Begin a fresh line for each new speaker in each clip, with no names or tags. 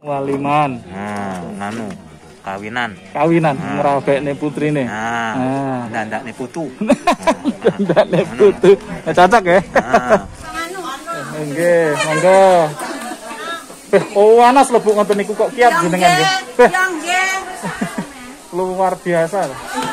Waliman.
Nganu kawinan.
Kawinan ngrabekne putrine.
Ndandakne putu.
Ndandakne putu. Cocok ya? Nggih, monggo. Oh, Anas lebuk ngoten niku kok kiat jenengan nggih. Nggih. Luar biasa.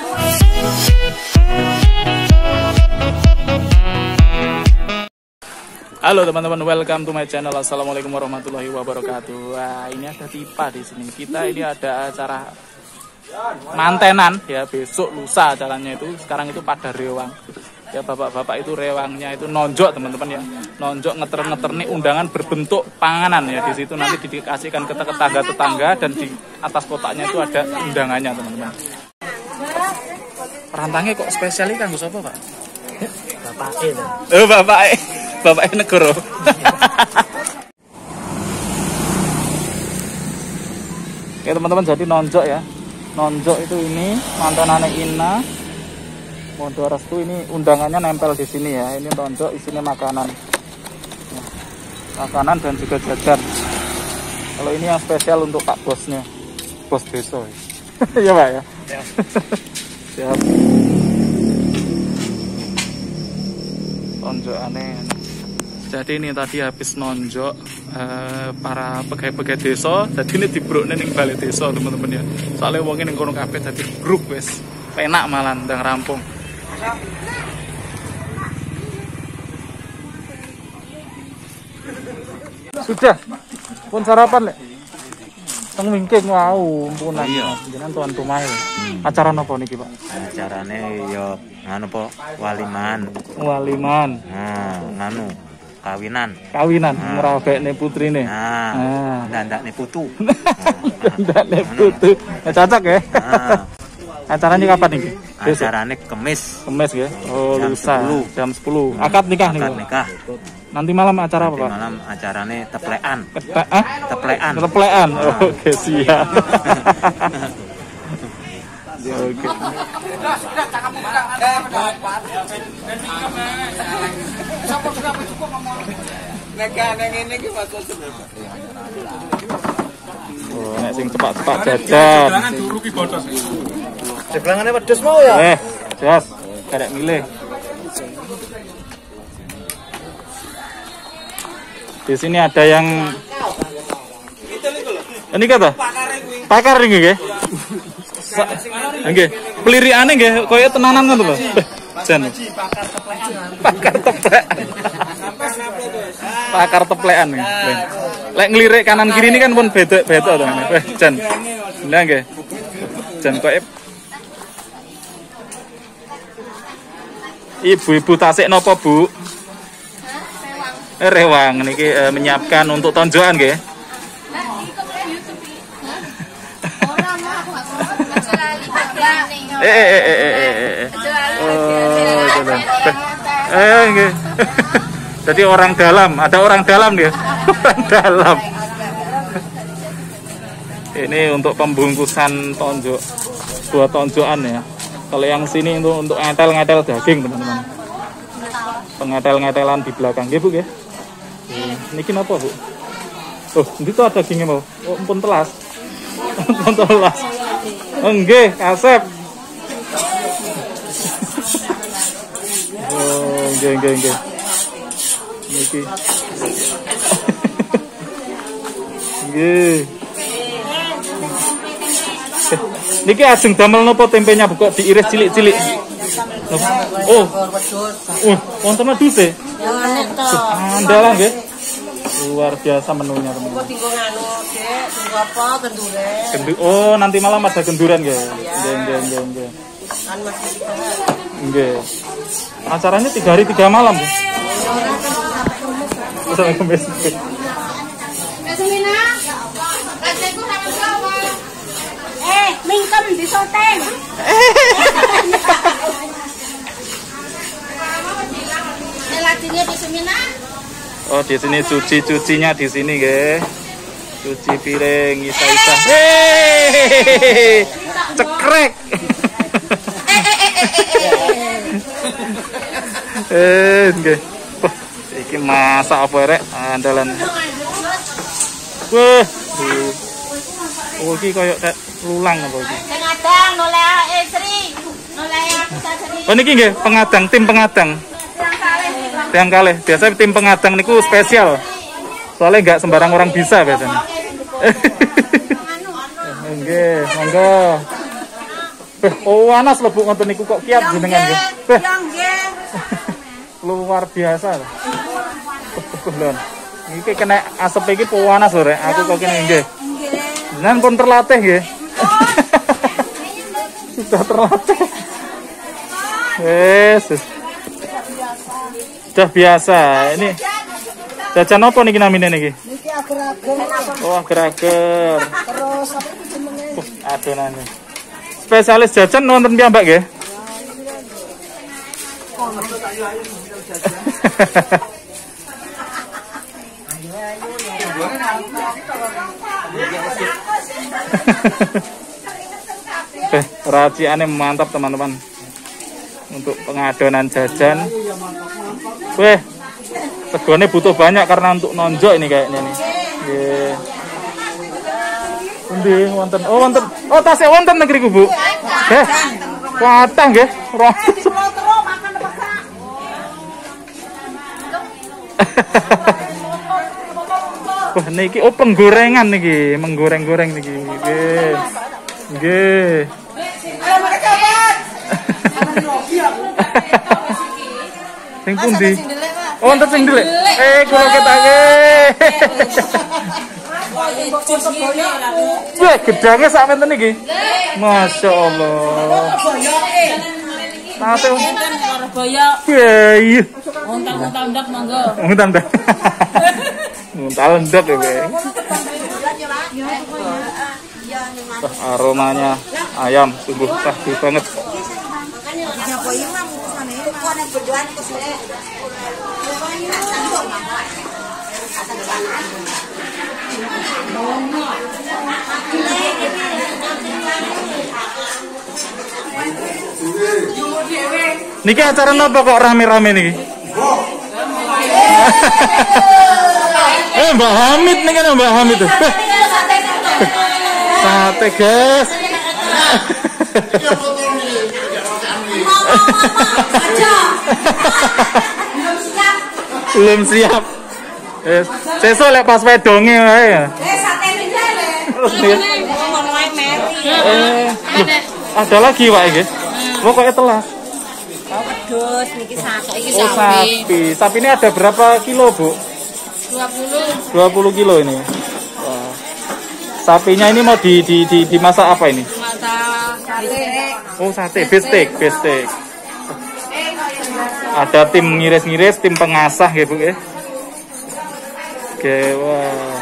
Halo teman-teman, welcome to my channel. Assalamualaikum warahmatullahi wabarakatuh. Wah, ini ada Tipa di sini. Kita ini ada acara mantenan ya, besok lusa acaranya itu. Sekarang itu pada rewang. Ya, bapak-bapak itu rewangnya itu nonjok teman-teman ya. Nonjok ngeter-ngeter nih undangan berbentuk panganan ya. Di situ nanti dikasihkan ke tetangga-tetangga dan di atas kotaknya itu ada undangannya teman-teman. Perantangnya kok spesial kan Gus apa, Pak?
Bapake.
Oh, bapake. Bapake negara. Oke teman-teman, jadi nonjok ya. Nonjok itu ini mantanane Ina. Mohon restu, ini undangannya nempel di sini ya. Ini nonjok isinya makanan. Makanan dan juga jajan. Kalau ini yang spesial untuk Pak Bosnya. Bos desa. Iya, Pak ya. Siap. Nonjok aneh. Jadi ini tadi habis nonjok para pegawai-pegawai desa. Jadi ini dibrukne ning balai desa teman-teman ya. Soalnya wong ning kono kabeh dadi grup wis. Penak malah ndang rampung. Sudah. Pun sarapan lek. Teng wingking wau, ampunan. Jenengan tuan tumae. Acara napa niki, Pak?
Acarane ya nganu po, waliman.
Waliman.
Nganu kawinan.
Kawinan ngrabekne putrine.
Ndandakne putu.
Ndandakne putu. Cocok ya? Acaranya kapan nih?
Acaranya Kemis.
Kemis ya? Oh, lusa. Jam 10.
Akad
nikah nih.
Akad nikah.
Nanti malam acara apa, Pak?
Malam acaranya teplean.
Teplean. Teplean. Oke, siap. Oke. Oh, nek sing cepak-cepak jajan.
Sebelangane pedes mau ya?
Jas. Karek milih. Di sini ada yang ini kata pakar ini nggih. Nggih. Pelirikane nggih koyo tenanan ngono lho. Jan. Pakar teplek. Pakar teplekan nggih. Lek ngelirik kanan kiri ini kan pun beda-beda to. Jan. Nah nggih. Jan koyo ibu-ibu tasik napa, Bu? Rewang niki menyiapkan untuk tonjokan nggih. Nggih. Jadi orang dalam, ada orang dalam dia. Orang dalam. Ini untuk pembungkusan tonjok. Dua tonjokan ya. Kalau yang sini untuk ngetel-ngetel daging, teman-teman. Pengetel-ngetelan di belakang, nggih, Bu nggih. Niki napa, Bu? Oh, itu ada dagingnya mau. Oh, ampun telas. Ampun telas. Nggih, kasep. Oh, nggih. Niki. Nggih. Niki ajeng damel napa tempenya Bu kok diiris cilik-cilik? Oh, wonten meduse. Andalan nggih. Luar biasa menunya teman-teman. Oh, nanti malam ada genduran nggih. Nggih. Nggih. Acaranya 3 hari 3 malam. Sampai Kemis.
Mingkem di soteng.
Oh, di sini cucinya di sini, nggih. Cuci piring, isa-isa. Cekrek. Nggih. Iki masak apa rek andalan. Wah, Oh, iki koyo lulang apa iki?
Sing adang noleh Sri. Noleh aku sajane.
Oh niki nggih pengadang, tim pengadang. Tiang kalih. Biasanya tim pengadang niku spesial. Soalnya nggak sembarang orang bisa biasanya. Nggih, monggo. Oh, panas lebuk ngoten niku kok kiat jenengan nggih.
Nggih.
Luar biasa. Lho. Iki kena asap iki panas lho rek. Aku kok kene nggih. Jenengan pun terlatih nggih. Sudah terlatih. Yesus. Sudah biasa. Ini jajan apa niki namine niki?
Niki ager-ager.
Oh, ager-ager.
Terus apa jenenge?
Adonane. Spesialis jajan wonten piyambak nggih? Raciannya mantap teman-teman. Untuk pengadonan jajan. Weh, segone butuh banyak karena untuk nonjok ini kayaknya nih. Nggih. Endi wonten? Oh wonten. Oh tasih wonten negeri ku, Bu. Kuatah nggih. Wah niki oh penggorengan niki, menggoreng-goreng niki. Nggih. Nggih. Sing pundi? Oh, wonten sing ndelik. Kula ketake. Wah, gedange sak menten iki. Masya Allah. Nate
Surabaya.
iya.
Untal-untal ndak monggo.
Untal. Untal ndek ya, Bang. Aromanya ayam sungguh sahdu banget. Niki acara apa kok rame-rame niki? Mbak Hamid nih kan Mbak Hamid tuh. Sate guys. Belum siap. Sesuk lek pas wedonge wae ya.
Sate
Ada lagi Pak iki. Pokoknya telas.
Wedhus niki sate iki
Oh, sapi. Sapi ini ada berapa kilo, Bu?
20.
20 kilo ini. Wah. Sapinya ini mau dimasak apa ini?
Masak sate.
Oh, sate, bestek. Ada tim ngiris-ngiris, tim pengasah ya, Bu ya. Oke, wah.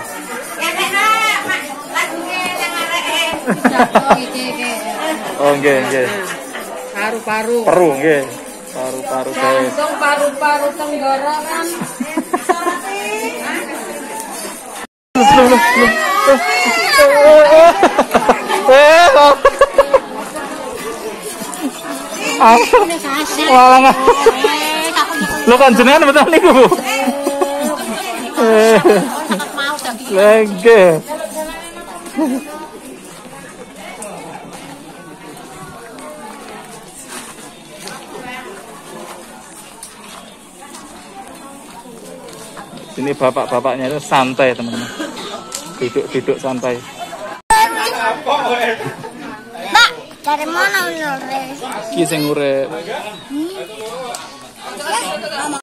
Oh, nggih.
Paru-paru.
Peru nggih. Paru-paru guys.
Jantung paru-paru tenggorokan. Walah. Lo kan jenengan betul niku, Bu. Lagi. Ini bapak-bapaknya itu santai teman-teman, duduk santai.
Mbak, dari mana urip?
Ki sing urip.